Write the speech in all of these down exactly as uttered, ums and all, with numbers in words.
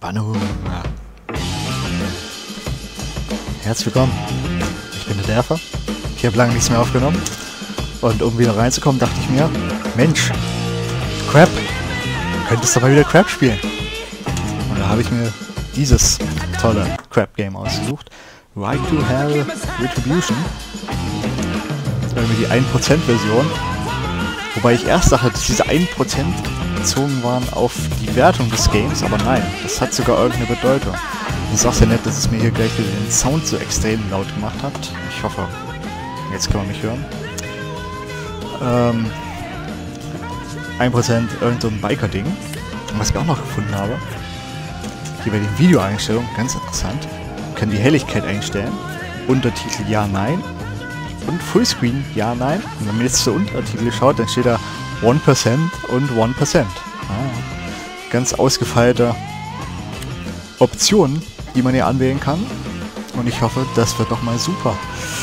Spannung. Ja. Herzlich willkommen. Ich bin der Derfer. Ich habe lange nichts mehr aufgenommen. Und um wieder reinzukommen, dachte ich mir, Mensch, Crap, du könntest doch mal wieder Crap spielen. Und da habe ich mir dieses tolle Crap-Game ausgesucht. Right to Hell Retribution. Irgendwie die ein Prozent Version. Wobei ich erst dachte, dass diese ein Prozent bezogen waren auf die Wertung des Games, aber nein, das hat sogar irgendeine Bedeutung. Es ist auch sehr nett, dass es mir hier gleich wieder den Sound so extrem laut gemacht hat. Ich hoffe, jetzt kann man mich hören. Ähm, ein Prozent irgend so ein Biker-Ding. Und was ich auch noch gefunden habe, hier bei den Videoeinstellungen, ganz interessant, man kann die Helligkeit einstellen, Untertitel ja, nein und Fullscreen ja, nein. Und wenn man jetzt zur Untertitel schaut, dann steht da one percent und one percent. Ah, ganz ausgefeilte Optionen, die man hier anwählen kann. Und ich hoffe, das wird doch mal super.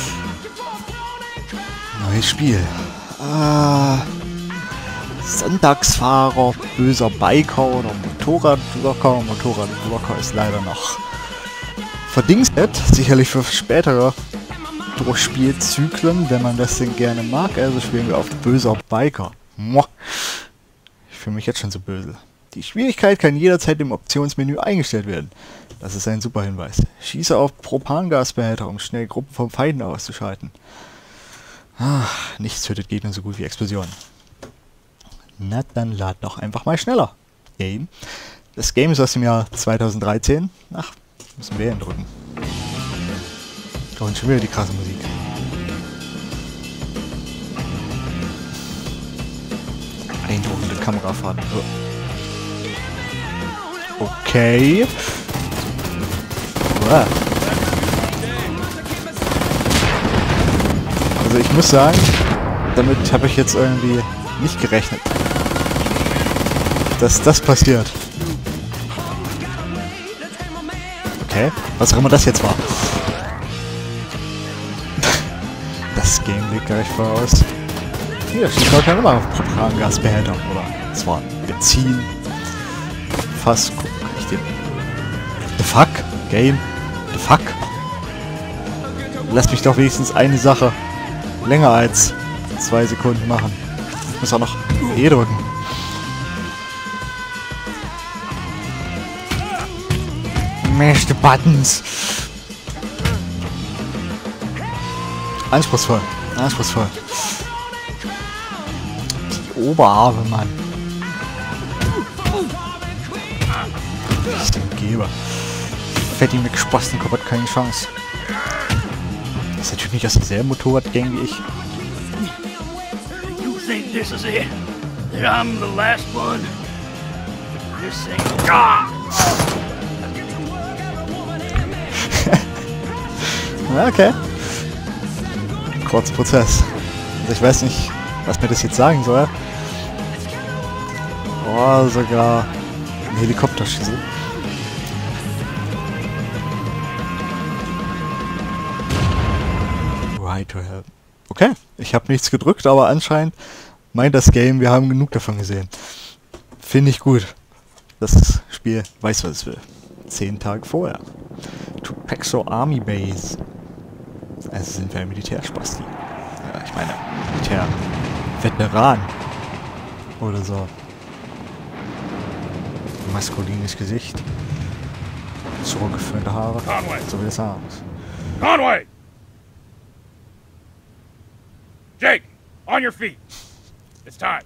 Neues Spiel. Ah, Sonntagsfahrer, böser Biker oder Motorradrocker. Motorradrocker ist leider noch verdingset. Sicherlich für spätere Durchspielzyklen, wenn man das denn gerne mag. Also spielen wir auf böser Biker. Ich fühle mich jetzt schon so böse. Die Schwierigkeit kann jederzeit im Optionsmenü eingestellt werden. Das ist ein super Hinweis. Schieße auf Propangasbehälter, um schnell Gruppen von Feinden auszuschalten. Ach, nichts tötet Gegner so gut wie Explosionen. Na, dann lad doch einfach mal schneller. Game. Das Game ist aus dem Jahr zweitausenddreizehn. Ach, müssen wir drücken. Und schon wieder die krasse Musik. Beeindruckende Kamerafahrt. Oh. Okay. Wow. Also ich muss sagen, damit habe ich jetzt irgendwie nicht gerechnet, dass das passiert. Okay, was auch immer das jetzt war. Das Game liegt gleich voraus. Hier steht doch immer auf Propangasbehälter. Oder es war Benzin. Fass. Guck, kann ich den. The fuck? Game. The fuck? Lass mich doch wenigstens eine Sache länger als zwei Sekunden machen. Ich muss auch noch E drücken. Mash the buttons. Anspruchsvoll. Anspruchsvoll. Die Oberarme, Mann. Ich dem Geber. Fetti mit gespaßten hat keine Chance. Das ist natürlich nicht aus derselben Motorradgang wie ich. You think this is it? That I'm the last one? This ain't... Ah! Okay. Kurzer Prozess. Also ich weiß nicht, was mir das jetzt sagen soll. Oh, sogar ein Helikopterschüssel. Right to Hell. Okay, ich habe nichts gedrückt, aber anscheinend meint das Game, wir haben genug davon gesehen. Finde ich gut. Das Spiel weiß, was es will. Zehn Tage vorher. Tupexo Army Base. Also sind wir ein Militärspasti. Ja, ich meine, Militär-Veteran. Oder so. Maskulines Gesicht. Zurückgeführte Haare. Conway! So wie es aus. Conway! Jake, on your feet. It's time.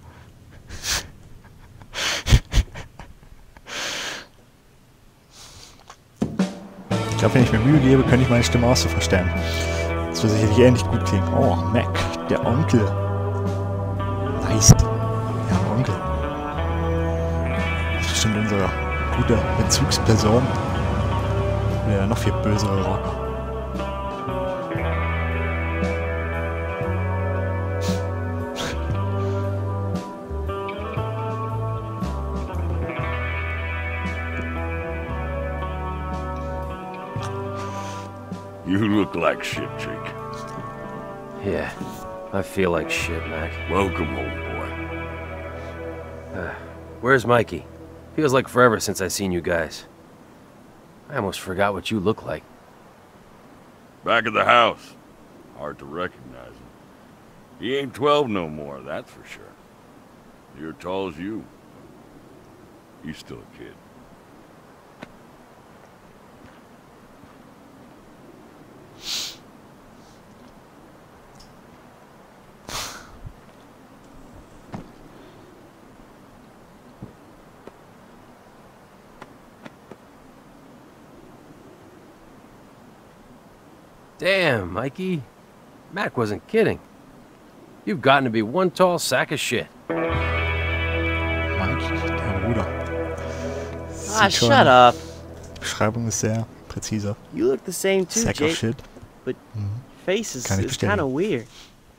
Ich glaube, wenn ich mir Mühe gebe, könnte ich meine Stimme auch so verstellen. Das wird sicherlich ähnlich gut klingen. Oh, Mac, der Onkel. Nice. Ja, Onkel. Das ist bestimmt unsere gute Bezugsperson. Der noch viel bösere Rocker. You look like shit, Jake. Yeah, I feel like shit, Mac. Welcome home, boy. Uh, where's Mikey? Feels like forever since I seen you guys. I almost forgot what you look like. Back of the house. Hard to recognize him. He ain't twelve no more, that's for sure. You're tall as you. He's still a kid. Damn, Mikey. Mac wasn't kidding. You've gotten to be one tall sack of shit. Mike, der Bruder. Ah, Sieht schon- shut up. Die Beschreibung ist sehr präzise. You look the same too, Sack of Jake. shit. But face is, Kann ich is bestätigen. kind of weird.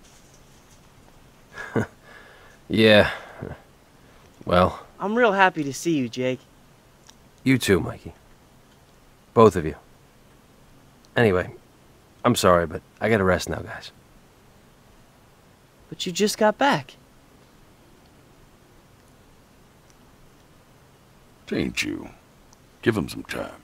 Yeah. Well, I'm real happy to see you, Jake. you too, Mikey. Both of you. Anyway, I'm sorry, but I gotta rest now, guys. But you just got back. Ain't you? Give him some time.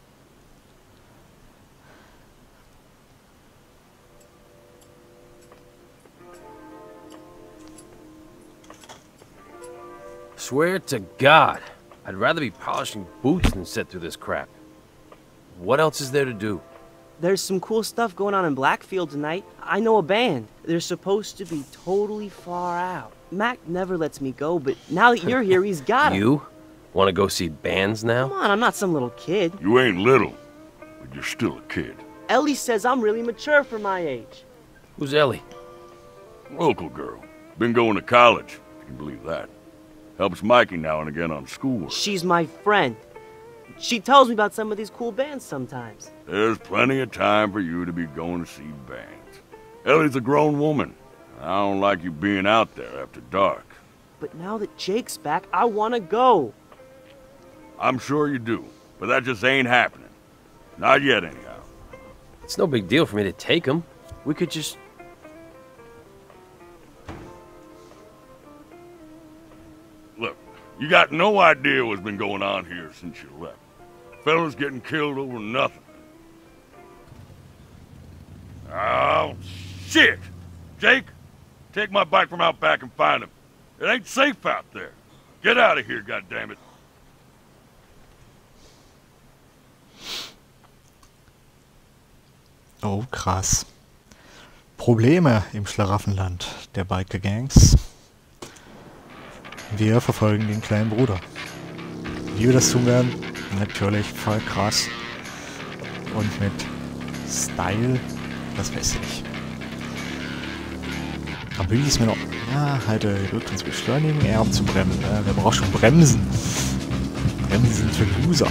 Swear to God, I'd rather be polishing boots than sit through this crap. What else is there to do? There's some cool stuff going on in Blackfield tonight. I know a band. They're supposed to be totally far out. Mac never lets me go, but now that you're here, he's got it. You? Want to go see bands now? Come on, I'm not some little kid. You ain't little, but you're still a kid. Ellie says I'm really mature for my age. Who's Ellie? Local girl. Been going to college, if you can believe that. Helps Mikey now and again on schoolwork. She's my friend. She tells me about some of these cool bands sometimes. There's plenty of time for you to be going to see bands. Ellie's a grown woman. I don't like you being out there after dark. But now that Jake's back, I want to go. I'm sure you do, but that just ain't happening. Not yet, anyhow. It's no big deal for me to take him. We could just... Look, you got no idea what's been going on here since you left. Fellas getting killed over nothing. Oh, shit! Jake, take my bike from out back and find him. It ain't safe out there. Get out of here, goddammit. Oh, krass. Probleme im Schlaraffenland der Biker-Gangs. Wir verfolgen den kleinen Bruder. Wie wir das tun werden? Natürlich voll krass. Und mit Style, das weiß ich nicht. Aber wie ist mir noch... Ja, halte drückt uns beschleunigen, eher um zu bremsen. Äh, wer braucht schon Bremsen? Bremsen sind für Loser.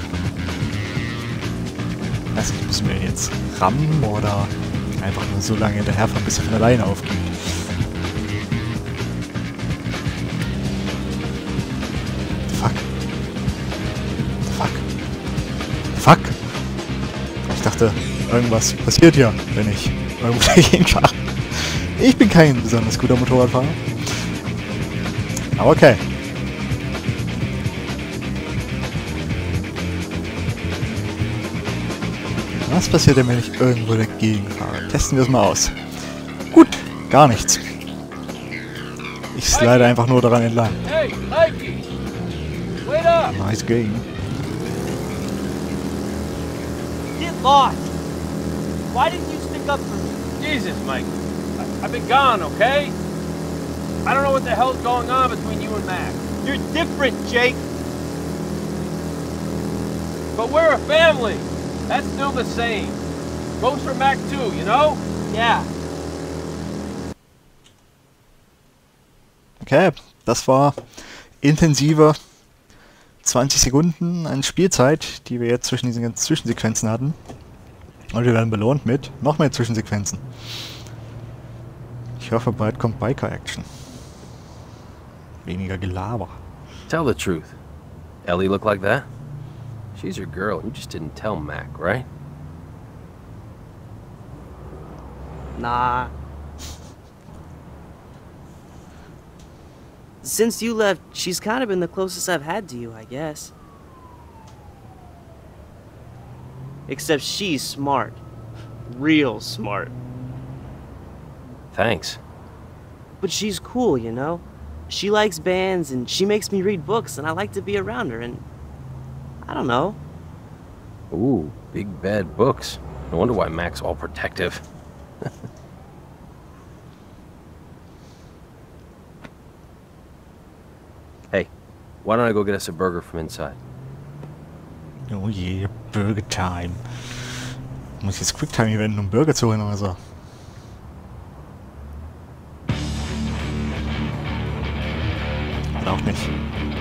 Weiß nicht, müssen wir ihn jetzt rammen oder einfach nur so lange hinterherfahren, bis er von alleine aufgibt. Fuck. Fuck. Fuck. Ich dachte, irgendwas passiert hier, wenn ich irgendwo dagegen fahre. Ich bin kein besonders guter Motorradfahrer. Aber okay. Was passiert denn, wenn ich irgendwo dagegen fahre? Testen wir es mal aus. Gut, gar nichts. Ich slide einfach nur daran entlang. Hey, Mikey! Wait up! Nice game. Get lost! Why didn't you stick up for me? Jesus, Mike. I I've been gone, okay? I don't know what the hell's going on between you and Mac. You're different, Jake. But we're a family. That's still the same. Goes for Mac too, you know? Yeah. Okay, das war intensive zwanzig Sekunden an Spielzeit, die wir jetzt zwischen diesen ganzen Zwischensequenzen hatten. Und wir werden belohnt mit noch mehr Zwischensequenzen. Ich hoffe, bald kommt Biker-Action. Weniger Gelaber. Tell the truth. Ellie look like that? She's your girl. You just didn't tell Mac, right? Nah. Since you left, she's kind of been the closest I've had to you, I guess. Except she's smart. Real smart. Thanks. But she's cool, you know? She likes bands, and she makes me read books, and I like to be around her, and... I don't know. Ooh, big bad books. No wonder why Mac's all protective. Hey, why don't I go get us a burger from inside? Oh je, Burger Time. Muss ich jetzt Quicktime hier wenden, um Burger zu holen oder so? Oder auch nicht.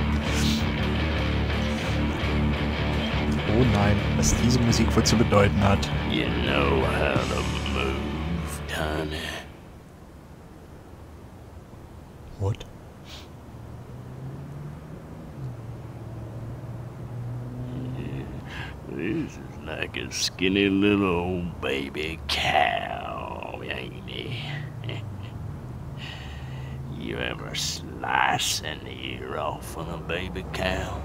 Oh nein, was diese Musik wohl zu bedeuten hat. You know how to move, Tony. What? This is like a skinny little old baby cow, ain't he? You ever slice an ear off of a baby cow?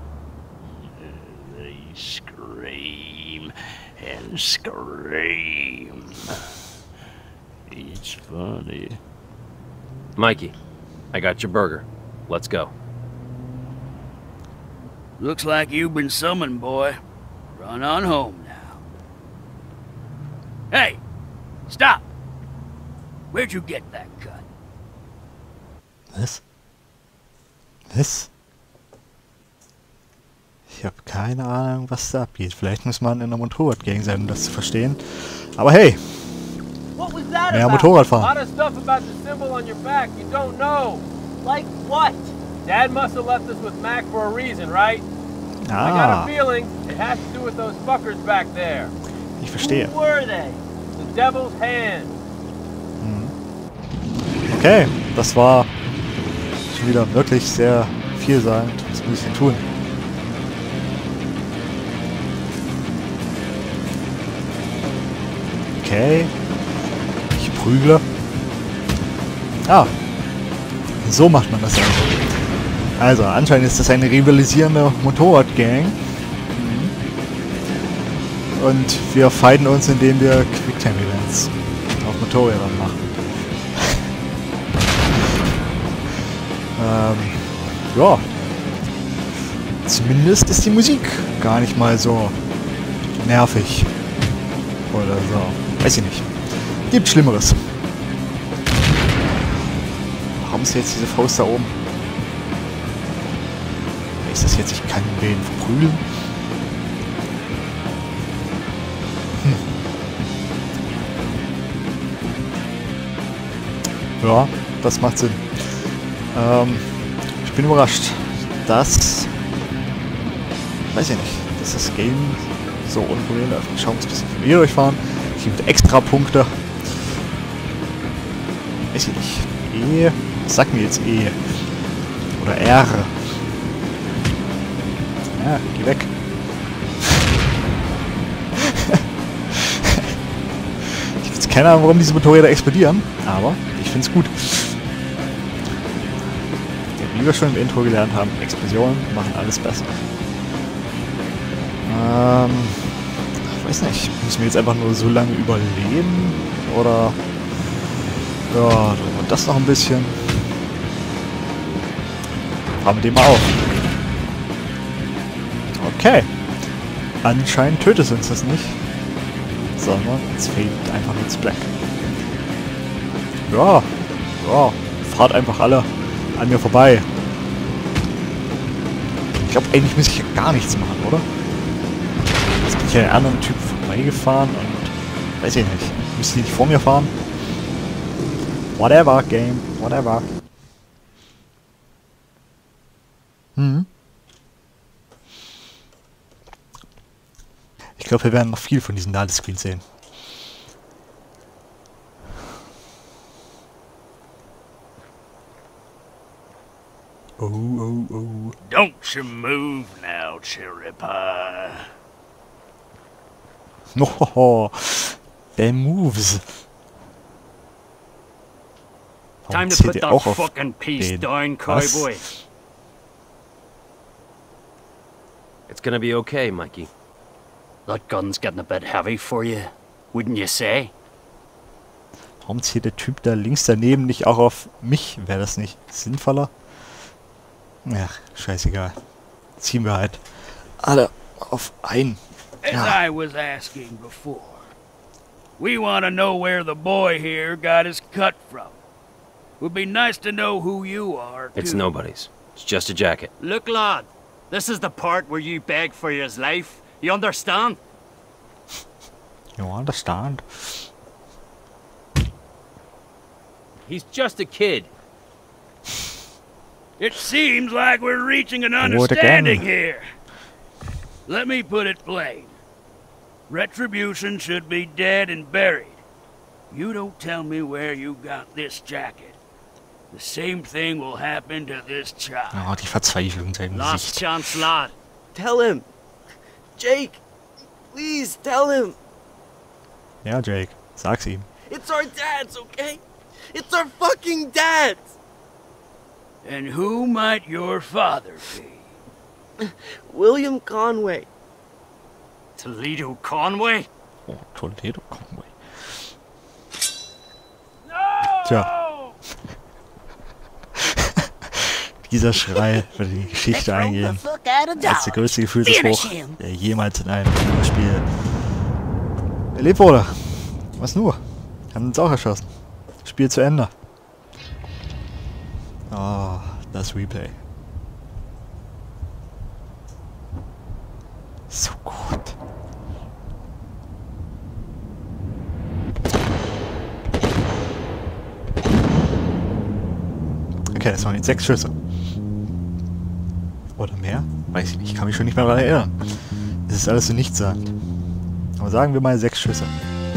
They scream and scream. It's funny. Mikey, I got your burger. Let's go. Looks like you've been summoned, boy. Run on home now. Hey! Stop! Where'd you get that cut? Was? Was? Ich habe keine Ahnung, was da abgeht. Vielleicht muss man in einer Motorradgang sein, um das zu verstehen. Aber hey! What was that Mehr about? Motorradfahren. A lot of stuff about the symbol on your back you don't know. Like what? Dad must have left us with Mac for a reason, right? I got a Ah, feeling it has to do with those fuckers back there. ich verstehe. Who were they? The Devil's Hand. Okay, das war schon wieder wirklich sehr vielsagend. Was muss ich denn tun? Okay. Ich prügle. Ah. So macht man das also. Also, anscheinend ist das eine rivalisierende Motorradgang. Und wir fighten uns, indem wir Quicktime-Events auf Motorrädern machen. ähm, ja. Zumindest ist die Musik gar nicht mal so nervig. Oder so. Weiß ich nicht. Gibt Schlimmeres. Warum ist jetzt diese Faust da oben? Ist das jetzt, ich kann den verprügeln? Hm. Ja, das macht Sinn. Ähm, ich bin überrascht, dass... Weiß ich nicht, dass das Game so unproblem läuft. Schauen wir uns ein bisschen von hier durchfahren. Ich mit extra Punkte. Weiß ich nicht. E. Was sagt mir jetzt E? Oder R? Ja, geh weg. Ich habe jetzt keine Ahnung, warum diese Motorräder explodieren, aber ich finde es gut. Ja, wie wir schon im Intro gelernt haben, Explosionen machen alles besser. Ähm, ich weiß nicht, müssen wir jetzt einfach nur so lange überleben? Oder, ja, und das noch ein bisschen. Fahren wir den mal auf. Okay. Anscheinend tötet es uns das nicht. Sondern es fehlt einfach nur das Black. Ja. Ja. Fahrt einfach alle an mir vorbei. Ich glaube, eigentlich muss ich ja gar nichts machen, oder? Jetzt bin ich ja an einem Typ vorbeigefahren und weiß ich nicht. Müsste die nicht vor mir fahren? Whatever, Game. Whatever. Hm. Ich glaube, wir werden noch viel von diesen Ladescreens sehen. Oh, oh, oh. Don't you move now, cherry pie. No, der Moves. Warum Time to zählt put ihr that auch auf fucking piece den? down, Was? cowboy. It's gonna be okay, Mikey. That gun's getting a bit heavy for you, wouldn't you say? Warum zieht der Typ da links daneben nicht auch auf mich? Wäre das nicht sinnvoller? Ach, scheißegal. Ziehen wir halt alle auf ein. As Ja. I was asking before, we want to know where the boy here got his cut from. Would be nice to know who you are, too. It's nobody's. It's just a jacket. Look, lad, this is the part where you beg for his life. You understand? You understand? He's just a kid. It seems like we're reaching an Do it understanding again. here. Let me put it plain. Retribution should be dead and buried. You don't tell me where you got this jacket. The same thing will happen to this child. Oh, die Verzweiflung in seinem Last Gesicht. chance, lad. Tell him. Jake, please tell him. Ja, Jake, sag's ihm. It's our dads, okay? It's our fucking dads. And who might your father be? William Conway. Toledo Conway? Oh, Toledo Conway. No! Tja. Dieser Schrei würde die Geschichte eingehen als der größte Gefühlsbruch, der jemals in einem Spiel erlebt wurde. Was nur? Haben uns auch erschossen. Spiel zu Ende. Oh, das Replay. So gut. Okay, das waren jetzt sechs Schüsse. Oder mehr? Weiß ich nicht. Ich kann mich schon nicht mehr daran erinnern. Das ist alles so nichtssagend. Aber sagen wir mal sechs Schüsse.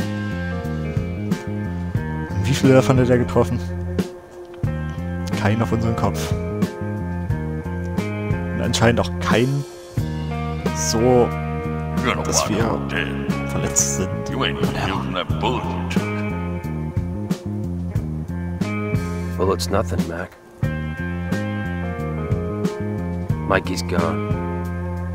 Und wie viele davon hat er getroffen? Keinen auf unseren Kopf. Und anscheinend auch keinen so, You're gonna dass watch wir her dead. verletzt sind. You ain't even using that bullet you took. Well, it's nothing, Mac. Mikey's gone.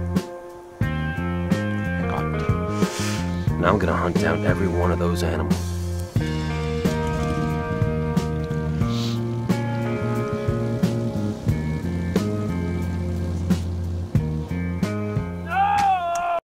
Gott. And I'm gonna hunt down every one of those animals.